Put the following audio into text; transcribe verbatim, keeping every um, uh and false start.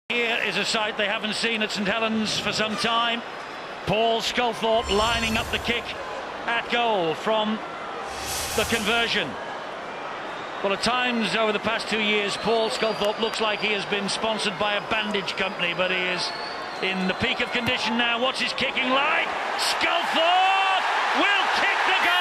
Here is a sight they haven't seen at St Helens for some time. Paul Sculthorpe lining up the kick at goal from the conversion. Well, at times over the past two years, Paul Sculthorpe looks like he has been sponsored by a bandage company, but he is in the peak of condition now. What's his kicking like? Sculthorpe will kick the goal!